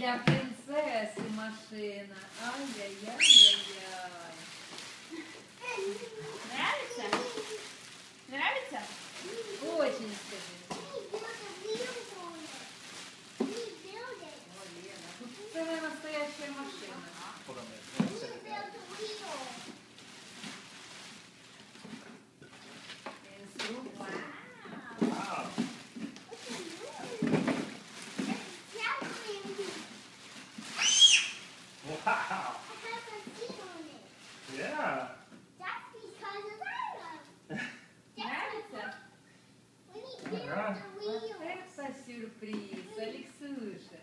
Для принцеси машина. Ай-яй-яй-яй-яй. Нравится? Нравится? Очень скажи. Тут целая настоящая машина. Инструкция. Wow. Wow. Yeah. Нравится? Вот это сюрприз, Алексуша.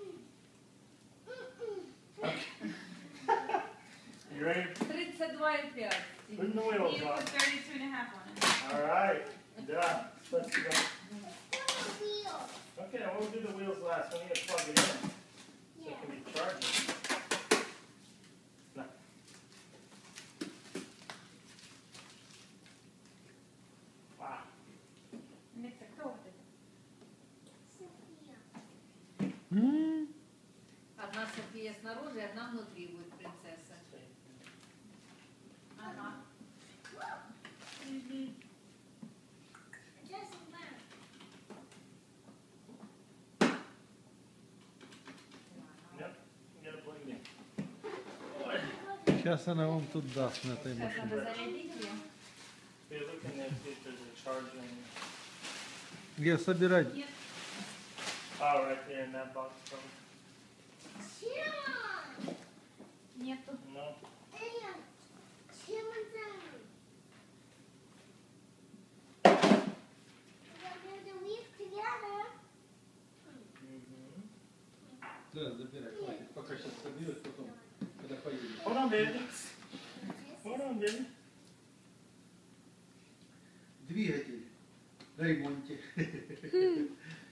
You ready? 32,5. Putting the You wheels put on. 32.5 on it. All right. Yeah. Let's go. Okay, we'll do the wheels last. We need to plug it in so it can be charging. No. Wow. Alexa, кто вот это? Одна София снаружи, одна внутри будет принцесса. Ага. Yep. You gotta plug it in. Сейчас она вам тут даст на этой Сейчас надо машине. зарядить ее. So you're looking at if there's a charging. Где собирать? Нет. Oh, right there in that box. Probably. Нету. No. Mm-hmm. Да, забирай, хватит. Пока сейчас соберет, потом, когда поедем. Hold on, baby. Hold on, baby. Двигатель в ремонте.